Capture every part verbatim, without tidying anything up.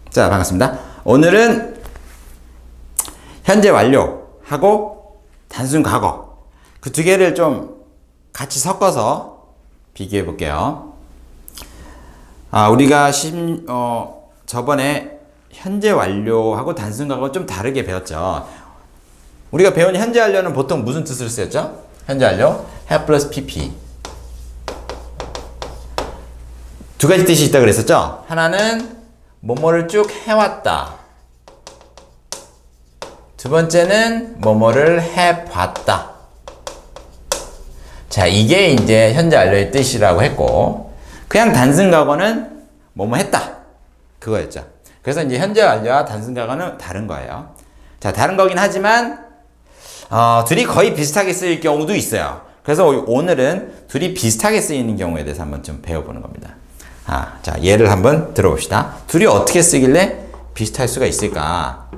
자, 반갑습니다. 오늘은 현재 완료하고 단순 과거 그 두 개를 좀 같이 섞어서 비교해 볼게요. 아, 우리가 심, 어, 저번에 현재 완료하고 단순 과거 좀 다르게 배웠죠. 우리가 배운 현재 완료는 보통 무슨 뜻을 쓰였죠? 현재 완료 have plus pp 두 가지 뜻이 있다고 그랬었죠? 하나는 뭐뭐를 쭉 해왔다. 두 번째는 뭐뭐를 해봤다. 자, 이게 이제 현재 완료의 뜻이라고 했고, 그냥 단순 과거는 뭐뭐 했다. 그거였죠. 그래서 이제 현재 완료와 단순 과거는 다른 거예요. 자, 다른 거긴 하지만, 어, 둘이 거의 비슷하게 쓰일 경우도 있어요. 그래서 오늘은 둘이 비슷하게 쓰이는 경우에 대해서 한번 좀 배워보는 겁니다. 아, 자, 예를 한번 들어봅시다. 둘이 어떻게 쓰길래 비슷할 수가 있을까?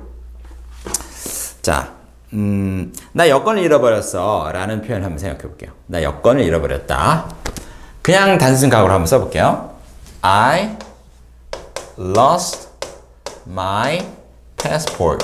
자, 음, 나 여권을 잃어버렸어 라는 표현 한번 생각해 볼게요. 나 여권을 잃어버렸다. 그냥 단순 과거로 한번 써볼게요. I lost my passport.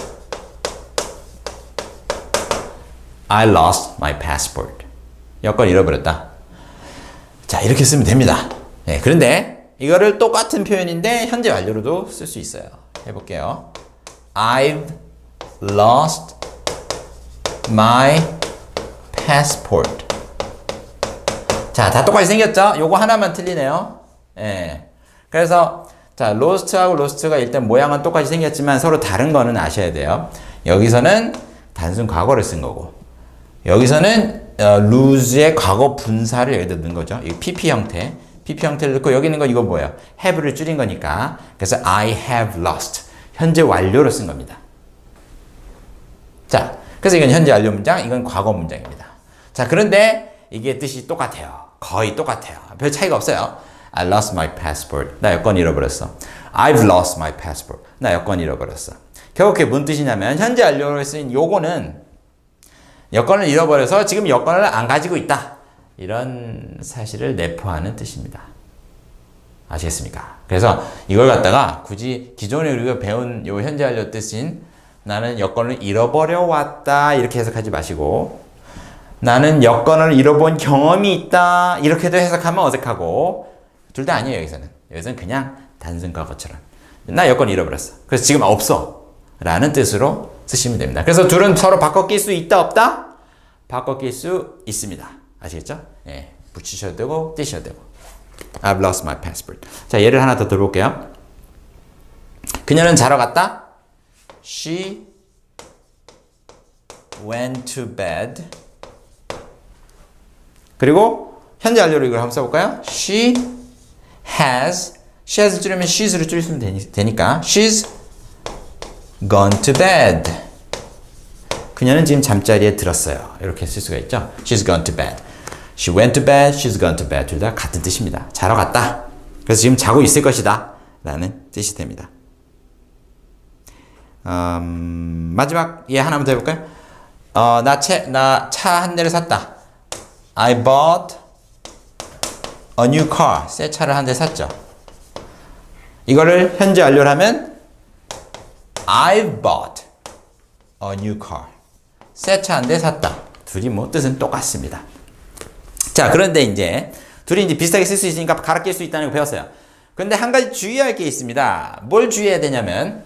I lost my passport. 여권 잃어버렸다. 자, 이렇게 쓰면 됩니다. 네, 그런데 이거를 똑같은 표현인데 현재 완료로도 쓸 수 있어요. 해볼게요. I've lost my passport. 자, 다 똑같이 생겼죠? 요거 하나만 틀리네요. 예. 그래서 자, lost하고 lost가 일단 모양은 똑같이 생겼지만 서로 다른 거는 아셔야 돼요. 여기서는 단순 과거를 쓴 거고, 여기서는 어, lose의 과거 분사를 여기다 넣은 거죠. 이 pp 형태. pp 형태를 넣고 여기 있는 건 이거 뭐예요? have를 줄인 거니까. 그래서 I have lost. 현재 완료로 쓴 겁니다. 자, 그래서 이건 현재 완료 문장, 이건 과거 문장입니다. 자, 그런데 이게 뜻이 똑같아요. 거의 똑같아요. 별 차이가 없어요. I lost my passport. 나 여권 잃어버렸어. I've lost my passport. 나 여권 잃어버렸어. 결국 그게 뭔 뜻이냐면 현재 완료로 쓰인 요거는 여권을 잃어버려서 지금 여권을 안 가지고 있다. 이런 사실을 내포하는 뜻입니다. 아시겠습니까? 그래서 이걸 갖다가 굳이 기존에 우리가 배운 요 현재 완료 뜻인 나는 여권을 잃어버려 왔다 이렇게 해석하지 마시고 나는 여권을 잃어본 경험이 있다 이렇게도 해석하면 어색하고 둘 다 아니에요. 여기서는 여기서는 그냥 단순 과거처럼 나 여권 잃어버렸어. 그래서 지금 없어 라는 뜻으로 쓰시면 됩니다. 그래서 둘은 서로 바꿔 낄 수 있다 없다? 바꿔 낄 수 있습니다. 아시겠죠? 예, 붙이셔도 되고 떼셔도 되고. I've lost my passport. 자, 예를 하나 더 들어볼게요. 그녀는 자러 갔다. She went to bed. 그리고 현재 완료로 이걸 한번 써볼까요? She has. she has 줄이면 she's로 줄이면 되니, 되니까 she's gone to bed. 그녀는 지금 잠자리에 들었어요. 이렇게 쓸 수가 있죠. She's gone to bed. She went to bed. She's gone to bed. 둘 다 같은 뜻입니다. 자러 갔다. 그래서 지금 자고 있을 것이다. 라는 뜻이 됩니다. 음, 마지막 예 하나만 더 해볼까요? 어, 나 차 나 차 한 대를 샀다. I bought a new car. 새 차를 한 대 샀죠. 이거를 현재 완료를 하면 I've bought a new car. 새 차 한 대 샀다. 둘이 뭐 뜻은 똑같습니다. 자, 그런데 이제 둘이 이제 비슷하게 쓸 수 있으니까 갈아 낄 수 있다는 거 배웠어요. 그런데 한 가지 주의할 게 있습니다. 뭘 주의해야 되냐면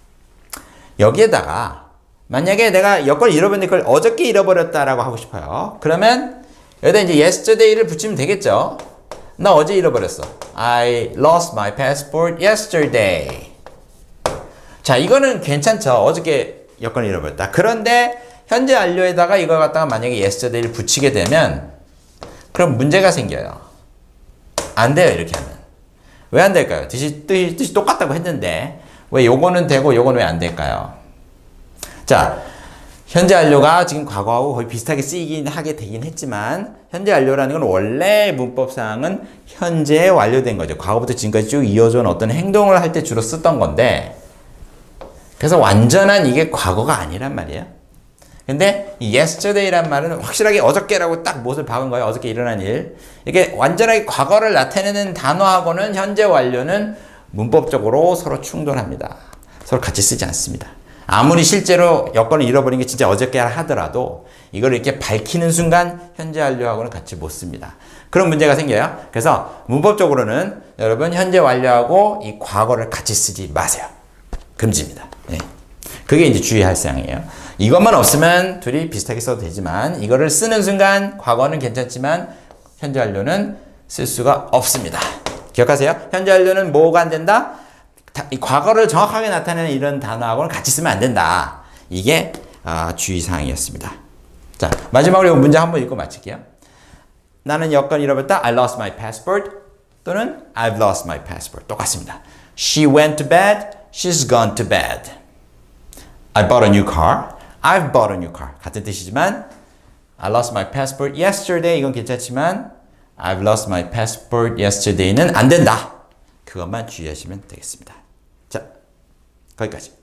여기에다가 만약에 내가 여권을 잃어버렸는데 그걸 어저께 잃어버렸다라고 하고 싶어요. 그러면 여기다 이제 yesterday를 붙이면 되겠죠. 나 어제 잃어버렸어. I lost my passport yesterday. 자, 이거는 괜찮죠. 어저께 여권을 잃어버렸다. 그런데 현재 완료에다가 이걸 갖다가 만약에 yesterday를 붙이게 되면 그럼 문제가 생겨요. 안 돼요, 이렇게 하면. 왜 안 될까요? 뜻이, 뜻이, 뜻이 똑같다고 했는데 왜 요거는 되고 요거는 왜 안 될까요? 자, 현재 완료가 지금 과거하고 거의 비슷하게 쓰이긴 하게 되긴 했지만 현재 완료라는 건 원래 문법상은 현재 완료된 거죠. 과거부터 지금까지 쭉 이어져온 어떤 행동을 할 때 주로 쓰던 건데 그래서 완전한 이게 과거가 아니란 말이에요. 근데 이 yesterday란 말은 확실하게 어저께라고 딱 못을 박은 거예요. 어저께 일어난 일. 이게 완전하게 과거를 나타내는 단어하고는 현재 완료는 문법적으로 서로 충돌합니다. 서로 같이 쓰지 않습니다. 아무리 실제로 여권을 잃어버린 게 진짜 어저께 하더라도 이걸 이렇게 밝히는 순간 현재 완료하고는 같이 못 씁니다. 그런 문제가 생겨요. 그래서 문법적으로는 여러분 현재 완료하고 이 과거를 같이 쓰지 마세요. 금지입니다. 네. 그게 이제 주의할 사항이에요. 이것만 없으면 둘이 비슷하게 써도 되지만 이거를 쓰는 순간 과거는 괜찮지만 현재 완료는 쓸 수가 없습니다. 기억하세요. 현재 완료는 뭐가 안 된다? 이 과거를 정확하게 나타내는 이런 단어하고는 같이 쓰면 안 된다. 이게 아, 주의사항이었습니다. 자, 마지막으로 이 문제 한번 읽고 마칠게요. 나는 여권 잃어버렸다. I lost my passport. 또는 I've lost my passport. 똑같습니다. She went to bed. She's gone to bed. I bought a new car. I've bought a new car. 같은 뜻이지만 I lost my passport yesterday. 이건 괜찮지만 I've lost my passport yesterday는 안 된다. 그것만 주의하시면 되겠습니다. 자, 거기까지.